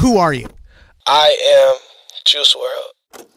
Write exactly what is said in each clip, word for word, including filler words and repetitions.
Who are you? I am Juice world.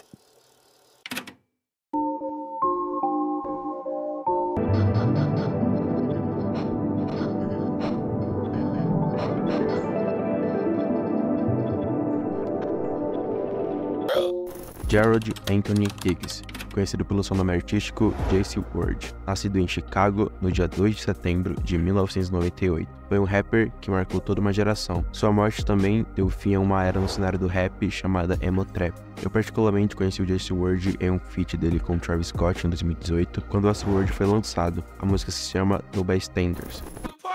Gerald Anthony Higgs, conhecido pelo seu nome artístico Juice world, nascido em Chicago no dia dois de setembro de mil novecentos e noventa e oito. Foi um rapper que marcou toda uma geração. Sua morte também deu fim a uma era no cenário do rap chamada Emo Trap. Eu particularmente conheci o Juice world em um feat dele com Travis Scott em dois mil e dezoito, quando o Juice world foi lançado. A música se chama No Bystanders.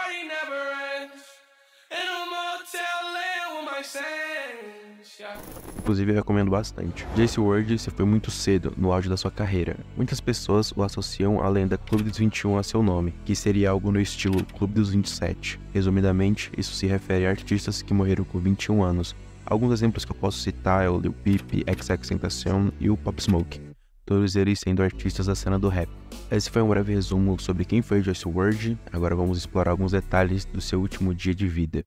Inclusive eu recomendo bastante. Juice world se foi muito cedo, no auge da sua carreira. Muitas pessoas o associam à lenda Clube dos vinte e um a seu nome, que seria algo no estilo Clube dos vinte e sete. Resumidamente, isso se refere a artistas que morreram com vinte e um anos. Alguns exemplos que eu posso citar é o Lil Peep, XXXTentacion e o Pop Smoke, todos eles sendo artistas da cena do rap. Esse foi um breve resumo sobre quem foi Juice world. Agora vamos explorar alguns detalhes do seu último dia de vida.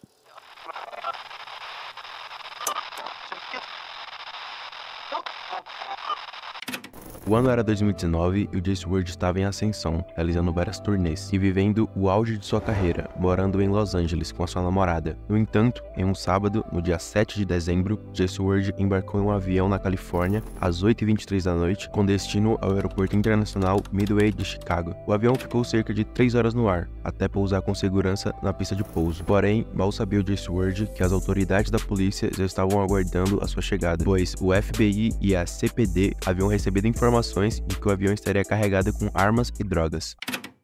O ano era dois mil e dezenove e o Juice world estava em ascensão, realizando várias turnês e vivendo o auge de sua carreira, morando em Los Angeles com a sua namorada. No entanto, em um sábado, no dia sete de dezembro, Juice world embarcou em um avião na Califórnia às oito e vinte e três da noite, com destino ao aeroporto internacional Midway de Chicago. O avião ficou cerca de três horas no ar, até pousar com segurança na pista de pouso. Porém, mal sabia o Juice world que as autoridades da polícia já estavam aguardando a sua chegada, pois o F B I e a C P D haviam recebido informações de que o avião estaria carregado com armas e drogas.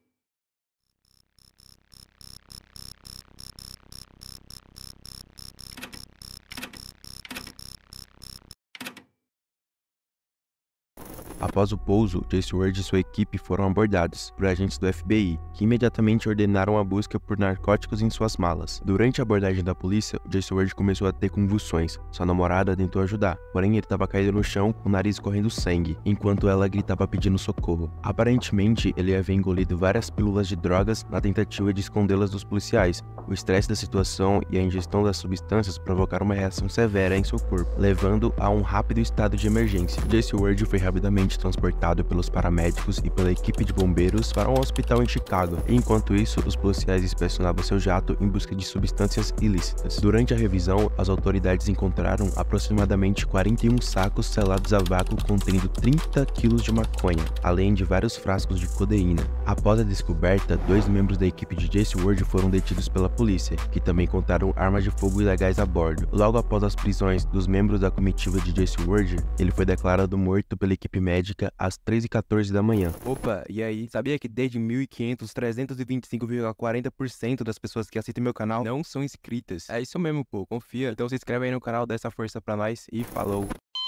Após o pouso, Juice world e sua equipe foram abordados por agentes do F B I, que imediatamente ordenaram a busca por narcóticos em suas malas. Durante a abordagem da polícia, Juice world começou a ter convulsões. Sua namorada tentou ajudar, porém ele estava caído no chão com o nariz correndo sangue, enquanto ela gritava pedindo socorro. Aparentemente, ele havia engolido várias pílulas de drogas na tentativa de escondê-las dos policiais. O estresse da situação e a ingestão das substâncias provocaram uma reação severa em seu corpo, levando a um rápido estado de emergência. Juice world foi rapidamente transportado pelos paramédicos e pela equipe de bombeiros para um hospital em Chicago. Enquanto isso, os policiais inspecionavam seu jato em busca de substâncias ilícitas. Durante a revisão, as autoridades encontraram aproximadamente quarenta e um sacos selados a vácuo contendo trinta quilos de maconha, além de vários frascos de codeína. Após a descoberta, dois membros da equipe de Juice world foram detidos pela polícia, que também encontraram armas de fogo ilegais a bordo. Logo após as prisões dos membros da comitiva de Juice world, ele foi declarado morto pela equipe médica às três e quatorze da manhã. Opa, e aí? Sabia que desde mil e quinhentos, trezentos e vinte e cinco vírgula quarenta por cento das pessoas que assistem meu canal não são inscritas? É isso mesmo, pô, confia. Então se inscreve aí no canal, dá essa força pra nós e falou!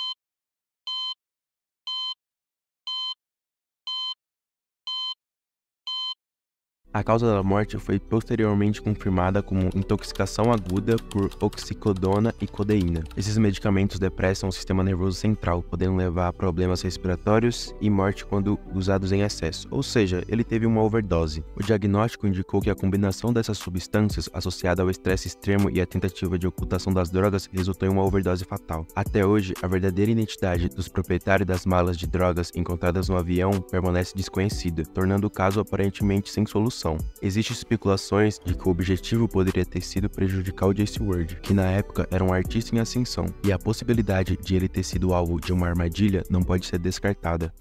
A causa da morte foi posteriormente confirmada como intoxicação aguda por oxicodona e codeína. Esses medicamentos depressam o sistema nervoso central, podendo levar a problemas respiratórios e morte quando usados em excesso, ou seja, ele teve uma overdose. O diagnóstico indicou que a combinação dessas substâncias, associada ao estresse extremo e à tentativa de ocultação das drogas, resultou em uma overdose fatal. Até hoje, a verdadeira identidade dos proprietários das malas de drogas encontradas no avião permanece desconhecida, tornando o caso aparentemente sem solução. Existem especulações de que o objetivo poderia ter sido prejudicar o Juice world, que na época era um artista em ascensão, e a possibilidade de ele ter sido alvo de uma armadilha não pode ser descartada.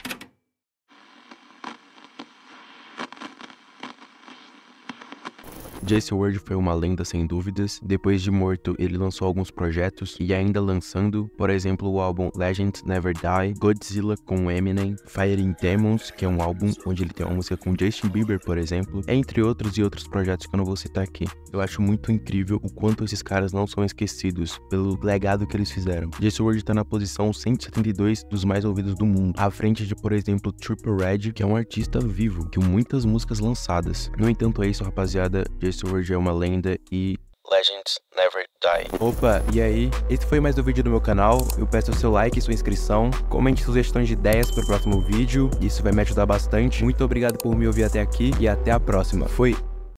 Juice world foi uma lenda sem dúvidas. Depois de morto, ele lançou alguns projetos e ainda lançando, por exemplo, o álbum Legends Never Die, Godzilla com Eminem, Fighting Demons, que é um álbum onde ele tem uma música com Justin Bieber, por exemplo, entre outros e outros projetos que eu não vou citar aqui. Eu acho muito incrível o quanto esses caras não são esquecidos pelo legado que eles fizeram. Juice world tá na posição cento e setenta e dois dos mais ouvidos do mundo, à frente de, por exemplo, Triple Red, que é um artista vivo, com muitas músicas lançadas. No entanto, é isso, rapaziada. Juice world é uma lenda e Legends Never Die. Opa, e aí? Esse foi mais um vídeo do meu canal. Eu peço o seu like e sua inscrição. Comente sugestões de ideias para o próximo vídeo. Isso vai me ajudar bastante. Muito obrigado por me ouvir até aqui e até a próxima. Fui!